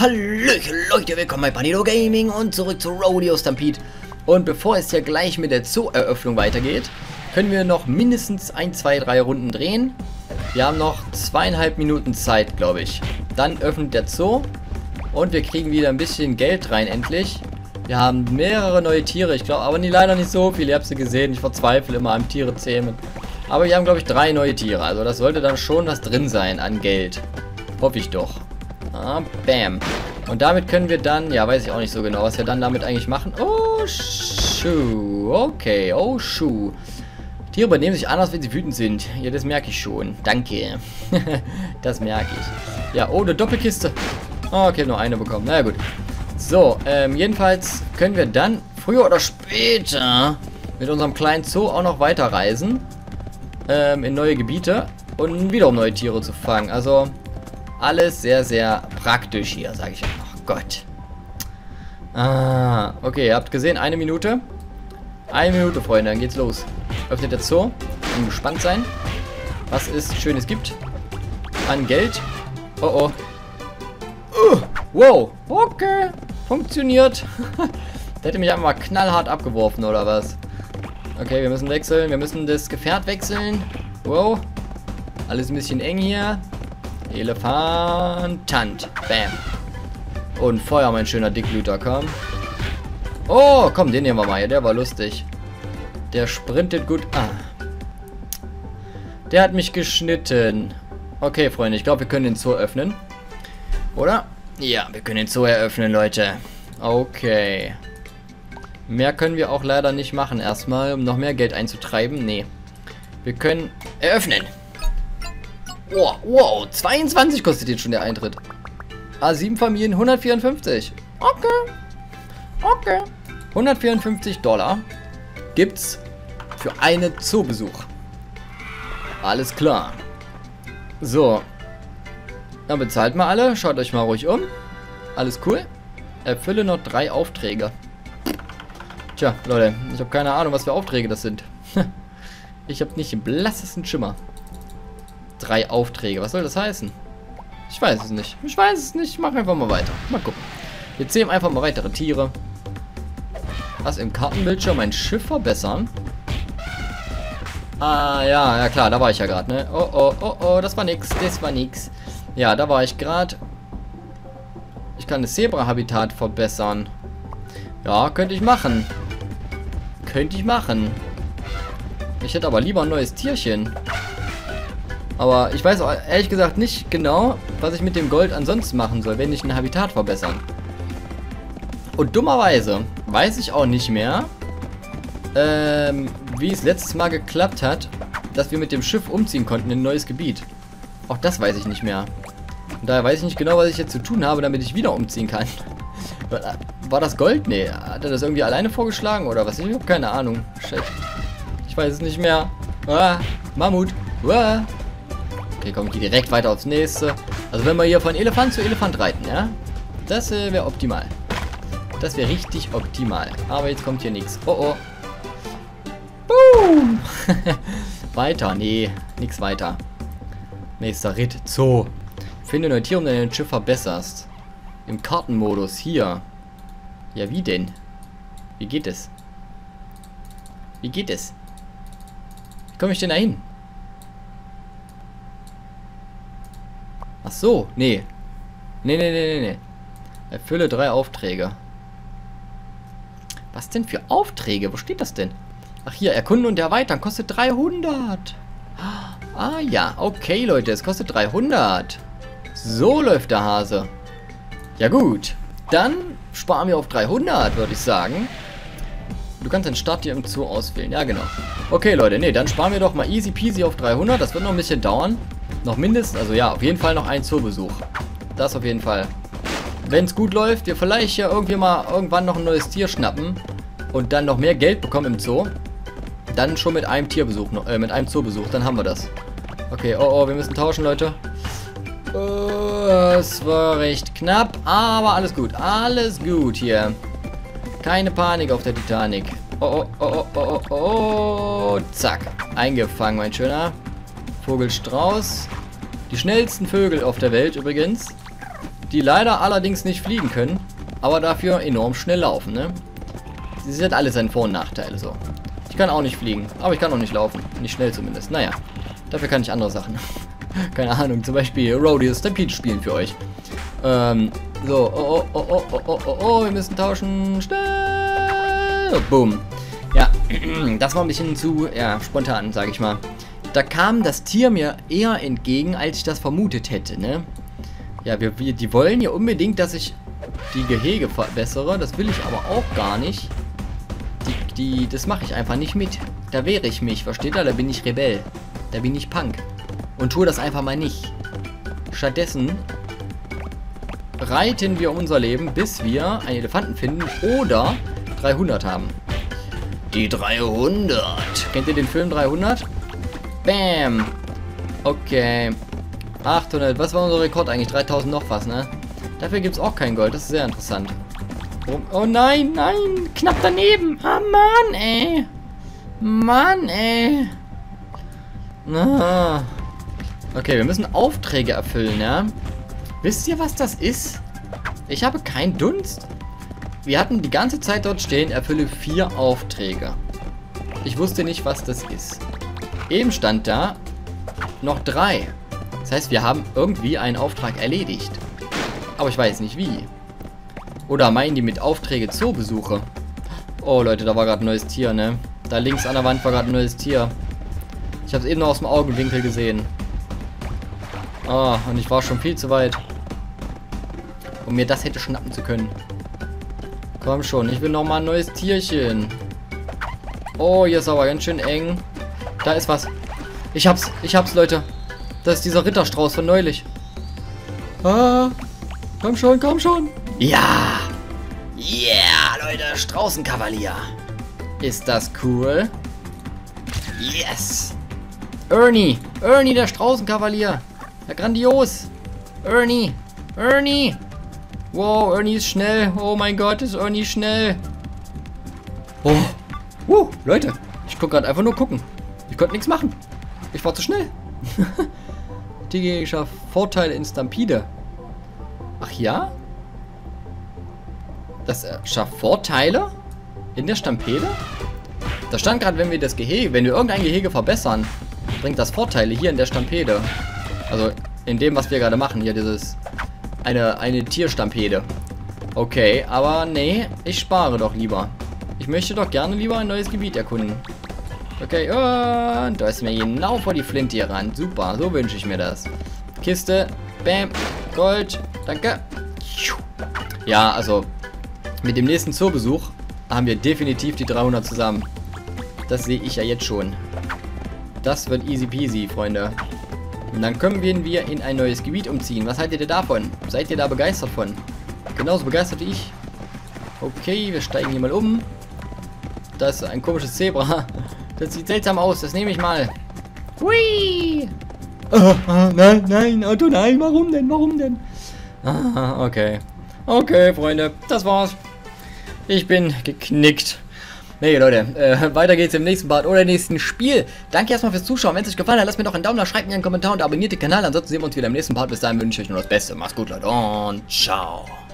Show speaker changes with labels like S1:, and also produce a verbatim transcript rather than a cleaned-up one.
S1: Hallöchen Leute, willkommen bei Panito Gaming und zurück zu Rodeo Stampede. Und bevor es ja gleich mit der Zoo-Eröffnung weitergeht, können wir noch mindestens ein, zwei, drei Runden drehen. Wir haben noch zweieinhalb Minuten Zeit, glaube ich. Dann öffnet der Zoo und wir kriegen wieder ein bisschen Geld rein, endlich. Wir haben mehrere neue Tiere, ich glaube, aber nie, leider nicht so viele. Ihr habt sie gesehen, ich verzweifle immer am Tiere zähmen. Aber wir haben, glaube ich, drei neue Tiere, also das sollte dann schon was drin sein an Geld. Hoffe ich doch. Ah, bam. Und damit können wir dann, ja, weiß ich auch nicht so genau, was wir dann damit eigentlich machen. Oh, Schuh. Okay, oh, Schuh. Tiere übernehmen sich anders, wenn sie wütend sind. Ja, das merke ich schon. Danke. Das merke ich. Ja, oh, eine Doppelkiste. Oh, okay, nur eine bekommen. Na ja, gut. So, ähm, jedenfalls können wir dann früher oder später mit unserem kleinen Zoo auch noch weiterreisen. Ähm, in neue Gebiete. Und wiederum neue Tiere zu fangen. Also... alles sehr, sehr praktisch hier, sage ich einfach. Gott. Ah, okay, ihr habt gesehen, eine Minute. Eine Minute, Freunde, dann geht's los. Öffnet der Zoo. Kann gespannt sein, was es Schönes gibt. An Geld. Oh, oh. Uh, wow, okay. Funktioniert. Der hätte mich einfach mal knallhart abgeworfen, oder was? Okay, wir müssen wechseln. Wir müssen das Gefährt wechseln. Wow. Alles ein bisschen eng hier. Elefantant. Bam. Und Feuer, mein schöner Dickblüter, komm. Oh, komm, den nehmen wir mal hier. Der war lustig. Der sprintet gut. Ah. Der hat mich geschnitten. Okay, Freunde, ich glaube, wir können den Zoo öffnen. Oder? Ja, wir können den Zoo eröffnen, Leute. Okay. Mehr können wir auch leider nicht machen erstmal, um noch mehr Geld einzutreiben. Nee. Wir können eröffnen. Wow, wow, zweiundzwanzig kostet jetzt schon der Eintritt. A sieben Familien, hundertvierundfünfzig. Okay. Okay. hundertvierundfünfzig Dollar gibt's für einen Zoobesuch. Alles klar. So. Dann bezahlt mal alle. Schaut euch mal ruhig um. Alles cool. Erfülle noch drei Aufträge. Tja, Leute, ich habe keine Ahnung, was für Aufträge das sind. Ich habe nicht den blassesten Schimmer. Drei Aufträge. Was soll das heißen? Ich weiß es nicht. Ich weiß es nicht. Ich mache einfach mal weiter. Mal gucken. Wir zählen einfach mal weitere Tiere. Was im Kartenbildschirm mein Schiff verbessern? Ah, ja, ja klar, da war ich ja gerade, ne? Oh, oh, oh, oh, das war nix. Das war nix. Ja, da war ich gerade. Ich kann das Zebra-Habitat verbessern. Ja, könnte ich machen. Könnte ich machen. Ich hätte aber lieber ein neues Tierchen. Aber ich weiß auch ehrlich gesagt nicht genau, was ich mit dem Gold ansonsten machen soll, wenn ich ein Habitat verbessern. Und dummerweise weiß ich auch nicht mehr, ähm, wie es letztes Mal geklappt hat, dass wir mit dem Schiff umziehen konnten in ein neues Gebiet. Auch das weiß ich nicht mehr. Und daher weiß ich nicht genau, was ich jetzt zu tun habe, damit ich wieder umziehen kann. War das Gold? Nee. Hat er das irgendwie alleine vorgeschlagen oder was? Ich habe keine Ahnung. Shit. Ich weiß es nicht mehr. Ah, Mammut. Ah. Okay, komm, ich gehe direkt weiter aufs nächste. Also wenn wir hier von Elefant zu Elefant reiten, ja? Das äh, wäre optimal. Das wäre richtig optimal. Aber jetzt kommt hier nichts. Oh, oh. Boom. Weiter. Nee, nichts weiter. Nächster Ritt. Zoo. Finde neue Tiere, um dein Schiff verbesserst. Im Kartenmodus. Hier. Ja, wie denn? Wie geht es? Wie geht es? Wie komme ich denn da hin? Ach so, nee. Nee, nee, nee, nee, nee. Erfülle drei Aufträge. Was denn für Aufträge? Wo steht das denn? Ach hier, erkunden und erweitern. Kostet dreihundert. Ah ja, okay, Leute. Es kostet dreihundert. So läuft der Hase. Ja gut. Dann sparen wir auf dreihundert, würde ich sagen. Du kannst den Start hier im Zoo auswählen. Ja, genau. Okay, Leute. Nee, dann sparen wir doch mal easy peasy auf dreihundert. Das wird noch ein bisschen dauern. Noch mindestens, also ja, auf jeden Fall noch ein Zoobesuch. Das auf jeden Fall. Wenn es gut läuft, wir vielleicht ja irgendwie mal irgendwann noch ein neues Tier schnappen und dann noch mehr Geld bekommen im Zoo. Dann schon mit einem Tierbesuch, äh, mit einem Zoobesuch, dann haben wir das. Okay, oh oh, wir müssen tauschen, Leute. Es war recht knapp, aber alles gut. Alles gut hier. Keine Panik auf der Titanic. Oh, oh, oh, oh, oh, oh, zack. Eingefangen, mein Schöner. Vogelstrauß. Die schnellsten Vögel auf der Welt übrigens. die leider allerdings nicht fliegen können, aber dafür enorm schnell laufen, ne? Sie hat alle seine Vor- und Nachteile, so. Ich kann auch nicht fliegen, aber ich kann auch nicht laufen. Nicht schnell zumindest. Naja, dafür kann ich andere Sachen. Keine Ahnung, zum Beispiel Rodeo Stampede spielen für euch. Ähm, so, oh, oh, oh, oh, oh, oh, oh, wir müssen tauschen. Schnell! Boom. Ja, das war ein bisschen zu, ja, spontan, sage ich mal. Da kam das Tier mir eher entgegen, als ich das vermutet hätte, ne? Ja, wir, wir, die wollen ja unbedingt, dass ich die Gehege verbessere. Das will ich aber auch gar nicht. Die, die, das mache ich einfach nicht mit. Da wehre ich mich, versteht ihr? Da bin ich Rebell. Da bin ich Punk. Und tue das einfach mal nicht. Stattdessen reiten wir unser Leben, bis wir einen Elefanten finden oder dreihundert haben. Die dreihundert. Kennt ihr den Film dreihundert? Bam. Okay. achthundert. Was war unser Rekord eigentlich? dreitausend noch was, ne? Dafür gibt es auch kein Gold. Das ist sehr interessant. Oh, oh nein, nein. Knapp daneben. Ah, Mann, ey. Mann, ey. Ah. Okay, wir müssen Aufträge erfüllen, ja? Wisst ihr, was das ist? Ich habe keinen Dunst. Wir hatten die ganze Zeit dort stehen, erfülle vier Aufträge. Ich wusste nicht, was das ist. Eben stand da noch drei. Das heißt, wir haben irgendwie einen Auftrag erledigt. Aber ich weiß nicht wie. Oder meinen die mit Aufträge Zoobesuche? Oh Leute, da war gerade ein neues Tier, ne? Da links an der Wand war gerade ein neues Tier. Ich habe es eben noch aus dem Augenwinkel gesehen. Ah, und ich war schon viel zu weit, um mir das hätte schnappen zu können. Komm schon, ich will noch mal ein neues Tierchen. Oh, hier ist aber ganz schön eng. Da ist was. Ich hab's, ich hab's, Leute. Das ist dieser Ritterstrauß von neulich. Ah, komm schon, komm schon. Ja. Yeah, Leute, Straußenkavalier. Ist das cool? Yes. Ernie, Ernie, der Straußenkavalier. Ja, grandios. Ernie, Ernie. Wow, Ernie ist schnell. Oh mein Gott, ist Ernie schnell. Oh. Uh, Leute, ich konnte gerade einfach nur gucken. Ich konnte nichts machen. Ich war zu schnell. Strategischer Vorteil in Stampede. Ach ja? Das äh, schafft Vorteile in der Stampede? Da stand gerade, wenn wir das Gehege, wenn wir irgendein Gehege verbessern, bringt das Vorteile hier in der Stampede. Also in dem, was wir gerade machen, hier dieses eine, eine Tierstampede. Okay, aber nee, ich spare doch lieber. Ich möchte doch gerne lieber ein neues Gebiet erkunden. Okay, und da ist mir genau vor die Flinte hier ran. Super, so wünsche ich mir das. Kiste, bam, Gold, danke. Ja, also mit dem nächsten Zoobesuch haben wir definitiv die dreihundert zusammen. Das sehe ich ja jetzt schon. Das wird easy peasy, Freunde. Und dann können wir in ein neues Gebiet umziehen. Was haltet ihr davon? Seid ihr da begeistert von? Genauso begeistert wie ich. Okay, wir steigen hier mal um. Das ist ein komisches Zebra. Das sieht seltsam aus. Das nehme ich mal. Hui! Ah, ah, nein, nein, Auto, nein. Warum denn? Warum denn? Ah, okay. Okay, Freunde. Das war's. Ich bin geknickt. Nee, Leute, äh, weiter geht's im nächsten Part oder im nächsten Spiel. Danke erstmal fürs Zuschauen. Wenn es euch gefallen hat, lasst mir doch einen Daumen da, schreibt mir einen Kommentar und abonniert den Kanal. Ansonsten sehen wir uns wieder im nächsten Part. Bis dahin wünsche ich euch nur das Beste. Macht's gut, Leute, und ciao.